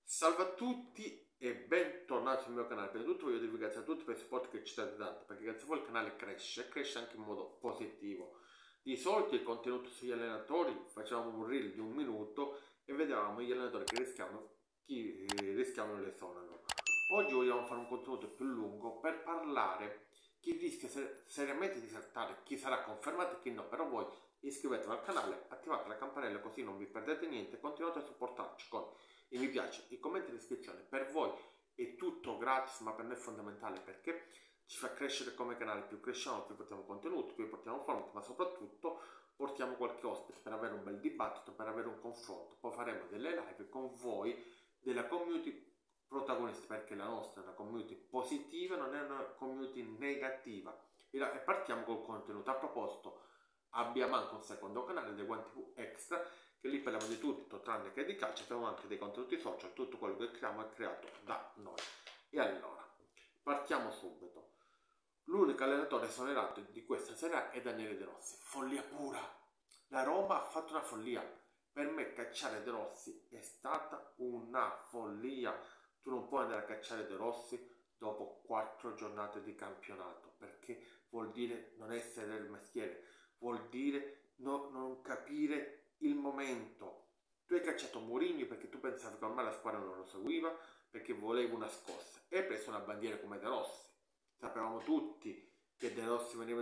Salve a tutti e bentornati sul mio canale. Prima di tutto voglio dirvi grazie a tutti per il supporto che ci date tanto, perché grazie a voi il canale cresce e cresce anche in modo positivo. Di solito il contenuto sugli allenatori facevamo un reel di un minuto e vedevamo gli allenatori che rischiavano l'esonero. Oggi vogliamo fare un contenuto più lungo per parlare chi rischia seriamente di saltare, chi sarà confermato e chi no. Però voi iscrivetevi al canale, attivate la campanella così non vi perdete niente e continuate a supportarci con i mi piace, i commenti e l'iscrizione. Per voi è tutto gratis, ma per noi è fondamentale perché ci fa crescere come canale. Più cresciamo, più portiamo contenuti, più portiamo format, ma soprattutto portiamo qualche ospite per avere un bel dibattito, per avere un confronto. Poi faremo delle live con voi della community protagonista, perché la nostra è una community positiva, non è una community negativa. E partiamo col contenuto. A proposito, abbiamo anche un secondo canale dei Guanti Extra, che lì parliamo di tutto tranne che di calcio. Abbiamo anche dei contenuti social, tutto quello che creiamo è creato da noi. E allora, partiamo subito. L'unico allenatore esonerato di questa sera è Daniele De Rossi. Follia pura! La Roma ha fatto una follia. Per me cacciare De Rossi è stata una follia. Tu non puoi andare a cacciare De Rossi dopo 4 giornate di campionato, perché vuol dire non essere del mestiere, vuol dire non capire il momento. Tu hai cacciato Mourinho perché tu pensavi che ormai la squadra non lo seguiva, perché volevi una scossa, e hai preso una bandiera come De Rossi. Sapevamo tutti che De Rossi veniva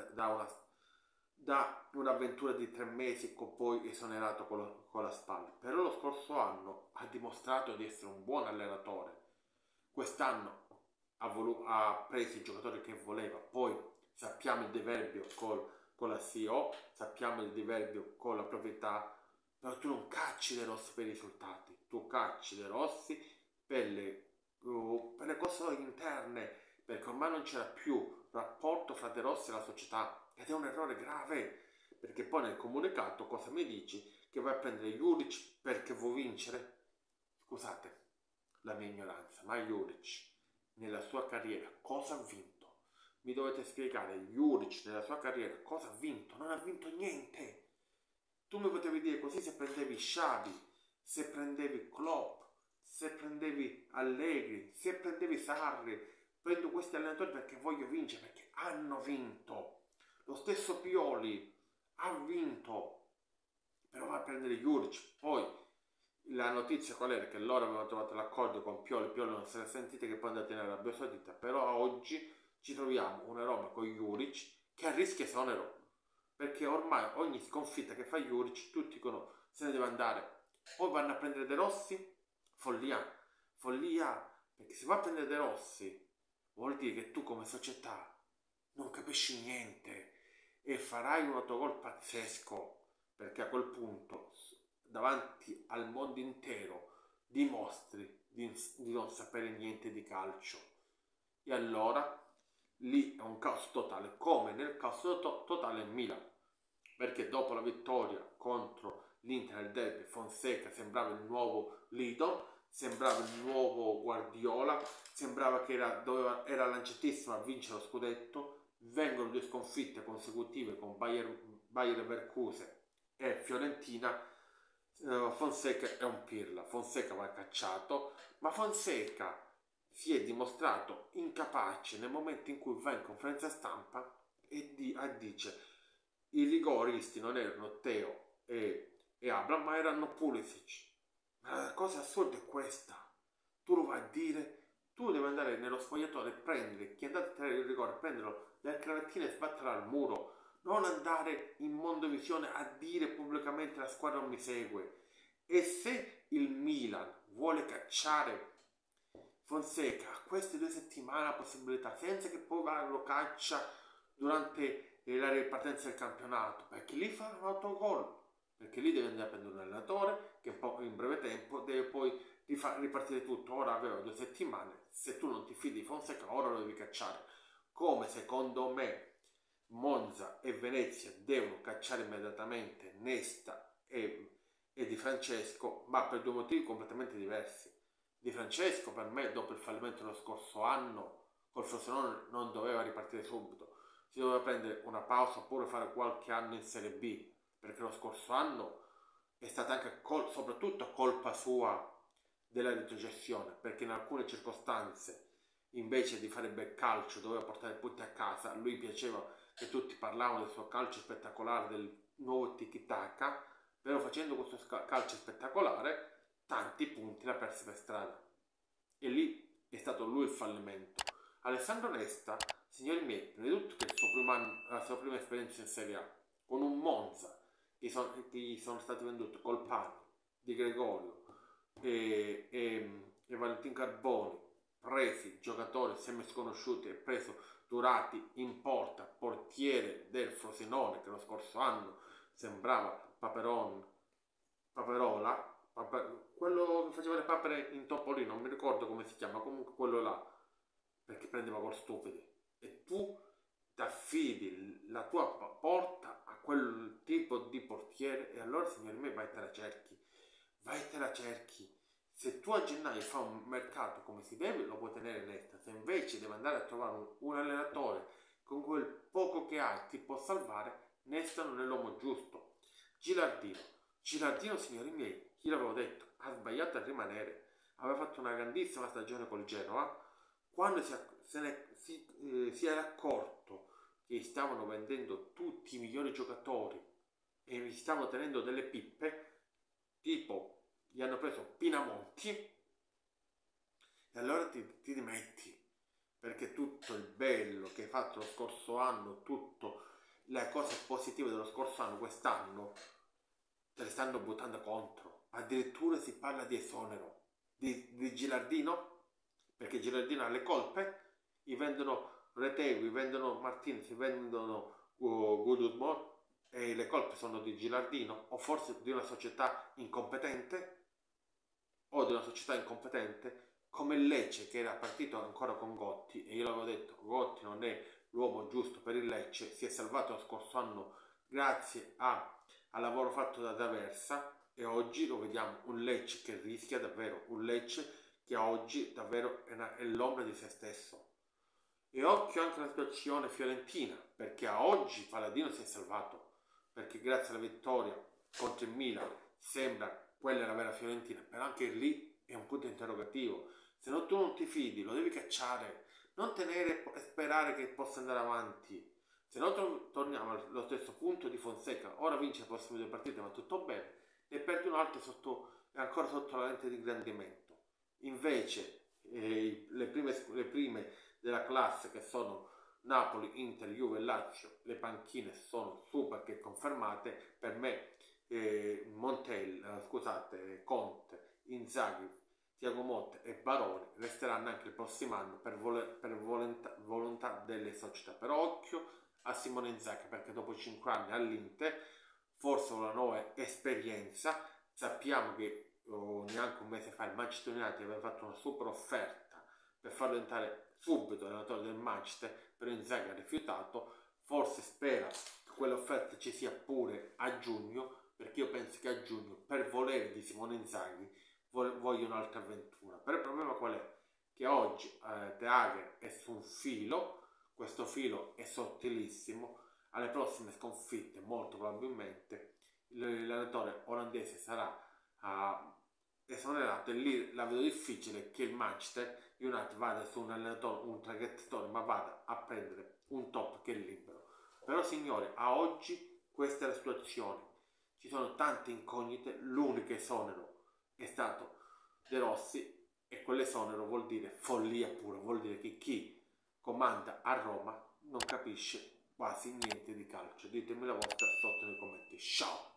da un'avventura di 3 mesi e poi esonerato con la spalla. Però lo scorso anno ha dimostrato di essere un buon allenatore. Quest'anno ha preso i giocatori che voleva. Poi sappiamo il diverbio con la CEO, sappiamo il diverbio con la proprietà, però tu non cacci De Rossi per i risultati, tu cacci De Rossi per le cose interne, perché ormai non c'era più rapporto fra De Rossi e la società, ed è un errore grave, perché poi nel comunicato cosa mi dici? Che vai a prendere Juric perché vuoi vincere? Scusate la mia ignoranza, ma Juric nella sua carriera cosa ha vinto? Mi dovete spiegare, Juric nella sua carriera cosa ha vinto? Non ha vinto niente. Tu mi potevi dire così se prendevi Xavi, se prendevi Klopp, se prendevi Allegri, se prendevi Sarri. Prendo questi allenatori perché voglio vincere, perché hanno vinto. Lo stesso Pioli ha vinto, però va a prendere Juric. Poi la notizia qual era? Che loro avevano trovato l'accordo con Pioli non se ne sentite, che poi andate in Arabia Saudita. Però oggi ci troviamo una roba con Juric che a rischio esonero, perché ormai ogni sconfitta che fa Juric tutti dicono se ne deve andare. Poi vanno a prendere De Rossi, follia, follia, perché se va a prendere De Rossi vuol dire che tu come società non capisci niente e farai un autogol pazzesco, perché a quel punto davanti al mondo intero dimostri di non sapere niente di calcio. E allora lì è un caos totale, come nel caos totale in Milan, perché dopo la vittoria contro l'Inter nel derby Fonseca sembrava il nuovo Lido, sembrava il nuovo Guardiola, sembrava che era lanciatissimo a vincere lo scudetto. Vengono 2 sconfitte consecutive con Bayer Leverkusen e Fiorentina. Fonseca è un pirla, Fonseca va cacciato, ma Fonseca si è dimostrato incapace nel momento in cui va in conferenza stampa e dice i rigoristi non erano Teo e Abram, ma erano Pulisic. Ma la cosa assurda è questa: tu lo vai a dire, tu devi andare nello spogliatoio e prendere chi è andato a tirare il rigore, prenderlo dalle cravattine e sbatterlo al muro, non andare in mondovisione a dire pubblicamente la squadra non mi segue. E se il Milan vuole cacciare Fonseca, a queste 2 settimane la possibilità, senza che poi lo caccia durante la ripartenza del campionato, perché lì fa un autogol, perché lì deve andare a prendere un allenatore che in breve tempo deve poi ripartire tutto. Ora aveva 2 settimane, se tu non ti fidi di Fonseca ora lo devi cacciare, come secondo me Monza e Venezia devono cacciare immediatamente Nesta e Di Francesco, ma per 2 motivi completamente diversi. Di Francesco per me dopo il fallimento dello scorso anno col Frosinone non doveva ripartire subito, si doveva prendere una pausa oppure fare qualche anno in Serie B, perché lo scorso anno è stata anche soprattutto colpa sua della retrocessione, perché in alcune circostanze invece di fare bel calcio doveva portare punti a casa. Lui piaceva che tutti parlavano del suo calcio spettacolare, del nuovo tiki-taka, però facendo questo calcio spettacolare tanti punti l'ha persi per strada, e lì è stato lui il fallimento. Alessandro Nesta, signori miei, prima di tutto che la sua prima esperienza in Serie A con un Monza che gli sono stati venduti Colpani, Di Gregorio e Valentin Carboni, presi giocatori semi sconosciuti e preso Turati in porta, portiere del Frosinone, che lo scorso anno sembrava Paperola, quello che faceva le papere in Topolino, non mi ricordo come si chiama, comunque quello là, perché prendeva gol stupidi. E tu ti affidi la tua porta a quel tipo di portiere, e allora, signori miei, vai te la cerchi. Se tu a gennaio fai un mercato come si deve, lo puoi tenere netta. Se invece devi andare a trovare un allenatore con quel poco che hai ti può salvare, Nesta non è l'uomo giusto. Gilardino, signori miei, io l'avevo detto, ha sbagliato a rimanere. Aveva fatto una grandissima stagione col Genoa. Quando si era accorto che stavano vendendo tutti i migliori giocatori e mi stavano tenendo delle pippe, tipo gli hanno preso Pinamonti, e allora ti dimetti, perché tutto il bello che hai fatto lo scorso anno, tutte le cose positive dello scorso anno, quest'anno te le stanno buttando contro. Addirittura si parla di esonero di Gilardino, perché Gilardino ha le colpe. Gli vendono Retegui, vendono Martinez, vendono Gudurmor, e le colpe sono di Gilardino, o forse di una società incompetente, come il Lecce, che era partito ancora con Gotti, e io l'avevo detto, Gotti non è l'uomo giusto per il Lecce. Si è salvato lo scorso anno grazie al lavoro fatto da D'Aversa, e oggi lo vediamo un Lecce che rischia davvero, un Lecce che oggi davvero è l'ombra di se stesso. E occhio anche alla situazione fiorentina, perché a oggi Paladino si è salvato, perché grazie alla vittoria contro il Milan sembra quella è la vera Fiorentina, però anche lì è un punto interrogativo. Se no tu non ti fidi, lo devi cacciare, non tenere e sperare che possa andare avanti. Se no torniamo allo stesso punto di Fonseca. Ora vince le prossime 2 partite, ma tutto bene, e perde un altro ancora sotto la lente di ingrandimento. Invece le prime della classe, che sono Napoli, Inter, Juve e Lazio, le panchine sono super che confermate. Per me Conte, Inzaghi, Thiago Motta e Baroni resteranno anche il prossimo anno per volontà delle società. Però occhio a Simone Inzaghi, perché dopo 5 anni all'Inter, forse una nuova esperienza. Sappiamo che neanche un mese fa il Manchester United aveva fatto una super offerta per farlo diventare subito allenatore del Manchester, però Inzaghi ha rifiutato. Forse spera che quell'offerta ci sia pure a giugno, perché io penso che a giugno, per volere di Simone Inzaghi, voglio un'altra avventura. Però il problema qual è? Che oggi De Hager è su un filo, questo filo è sottilissimo. Alle prossime sconfitte molto probabilmente l'allenatore olandese sarà esonerato, e lì la vedo difficile che il Manchester United vada su un allenatore, un traghettatore, ma vada a prendere un top che è libero. Però signore, a oggi questa è la situazione, ci sono tante incognite. L'unico esonero è stato De Rossi, e quell'esonero vuol dire follia pura, vuol dire che chi comanda a Roma non capisce quasi niente di calcio. Ditemi la vostra sotto nei commenti. Ciao!